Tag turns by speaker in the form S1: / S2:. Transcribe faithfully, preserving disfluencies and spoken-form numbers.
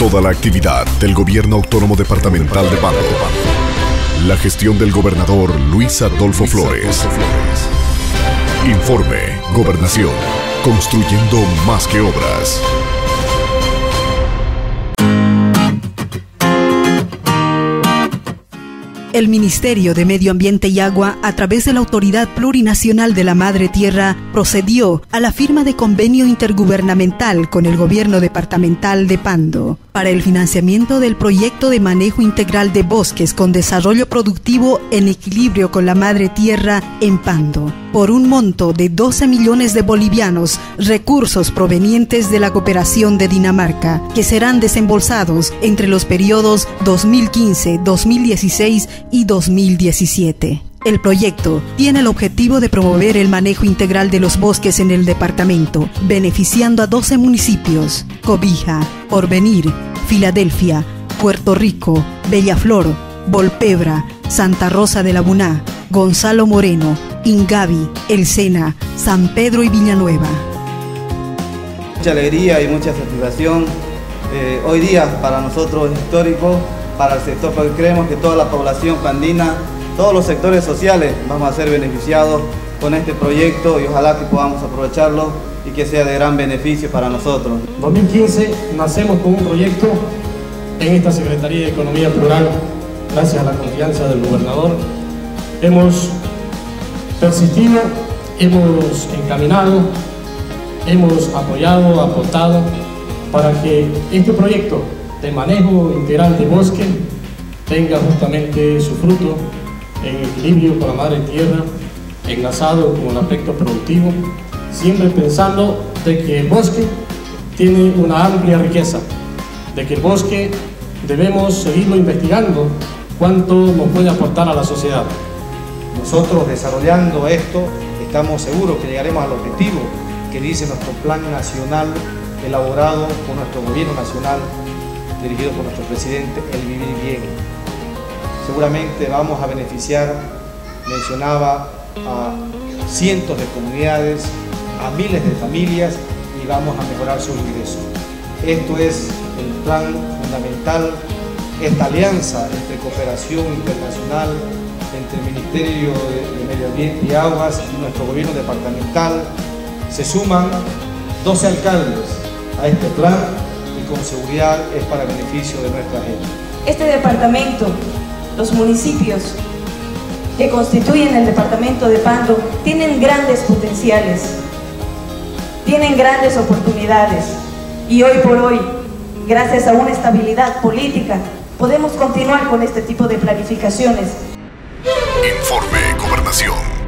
S1: toda la actividad del Gobierno Autónomo Departamental de Pando. La gestión del gobernador Luis Adolfo Flores. Informe Gobernación, construyendo más que obras.
S2: El Ministerio de Medio Ambiente y Agua, a través de la Autoridad Plurinacional de la Madre Tierra, procedió a la firma de convenio intergubernamental con el Gobierno Departamental de Pando para el financiamiento del proyecto de manejo integral de bosques con desarrollo productivo en equilibrio con la Madre Tierra en Pando, por un monto de doce millones de bolivianos, recursos provenientes de la cooperación de Dinamarca, que serán desembolsados entre los periodos dos mil quince, dos mil dieciséis y dos mil diecisiete. El proyecto tiene el objetivo de promover el manejo integral de los bosques en el departamento, beneficiando a doce municipios: Cobija, Porvenir, Filadelfia, Puerto Rico, Bellaflor, Volpebra, Santa Rosa de la Buná, Gonzalo Moreno, Ingavi, El Sena, San Pedro y Villanueva.
S3: Mucha alegría y mucha satisfacción. Eh, hoy día para nosotros es histórico, para el sector, porque creemos que toda la población pandina, todos los sectores sociales vamos a ser beneficiados con este proyecto y ojalá que podamos aprovecharlo y que sea de gran beneficio para nosotros.
S4: En dos mil quince nacemos con un proyecto en esta Secretaría de Economía Plural, gracias a la confianza del gobernador. Hemos persistido, hemos encaminado, hemos apoyado, aportado para que este proyecto de manejo integral de bosque tenga justamente su fruto en equilibrio con la Madre Tierra, enlazado con el aspecto productivo, siempre pensando de que el bosque tiene una amplia riqueza, de que el bosque debemos seguirlo investigando cuánto nos puede aportar a la sociedad.
S5: Nosotros desarrollando esto estamos seguros que llegaremos al objetivo que dice nuestro plan nacional elaborado por nuestro gobierno nacional dirigido por nuestro presidente, el vivir bien. Seguramente vamos a beneficiar, mencionaba, a cientos de comunidades, a miles de familias y vamos a mejorar sus ingresos. Esto es el plan fundamental, esta alianza entre cooperación internacional, entre el Ministerio de Medio Ambiente y Aguas y nuestro gobierno departamental. Se suman doce alcaldes a este plan y con seguridad es para beneficio de nuestra gente.
S6: Este departamento, los municipios que constituyen el departamento de Pando tienen grandes potenciales, tienen grandes oportunidades y hoy por hoy, gracias a una estabilidad política, podemos continuar con este tipo de planificaciones.
S1: Informe Gobernación.